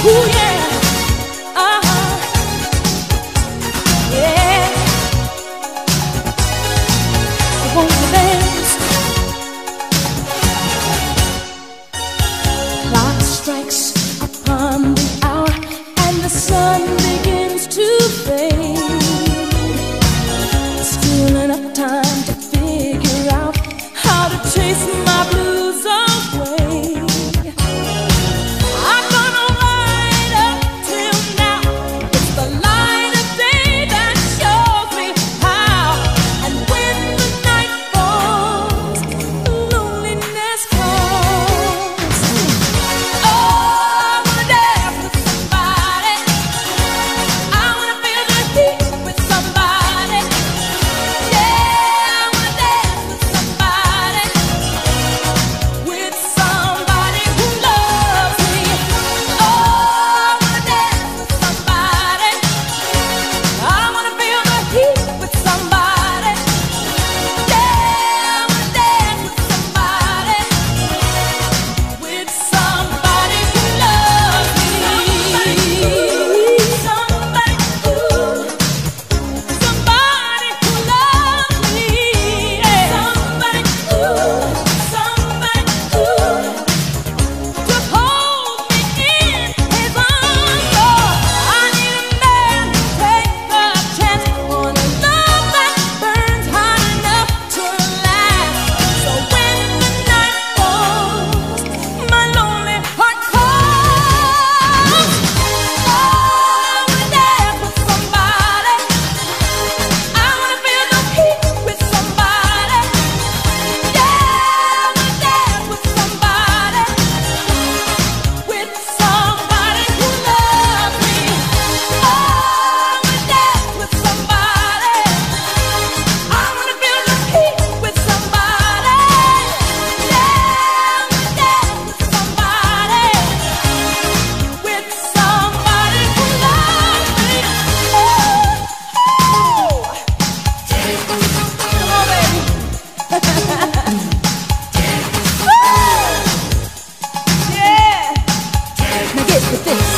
Ooh, yeah. Uh-huh. Yeah. Won't you dance? Clock strikes upon the hour and the sun begins to fade. Still enough time to figure out how to chase my blues away. I've gone right up till now. It's the light of day that shows me how. And when the night falls, loneliness calls. Oh, I wanna dance with somebody. I wanna feel the heat with somebody. Yeah, I wanna dance with somebody. With somebody who loves me. Oh, I wanna dance with somebody. I wanna feel the heat with somebody. Yeah, I wanna dance with somebody. With somebody who loves me. Somebody who loves me. Yeah. Somebody who to hold me in his arms. Oh, I need a man to take a chance on a love that burns hot enough to last. So when the night falls, my lonely heart calls. Oh, I wanna dance with somebody. I wanna feel the heat with somebody. Yeah, I wanna dance with somebody. With somebody who loves me. Oh, I wanna dance with somebody. I wanna feel the heat with somebody. Yeah, I wanna dance with somebody. With somebody who loves me. Come on, baby. Yeah. Now get with this.